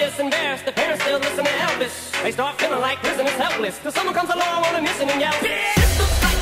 rebellious, embarrassed, the parents still listen to Elvis. They start feeling like prisoners helpless, till someone comes along on a mission and yells, "This looks like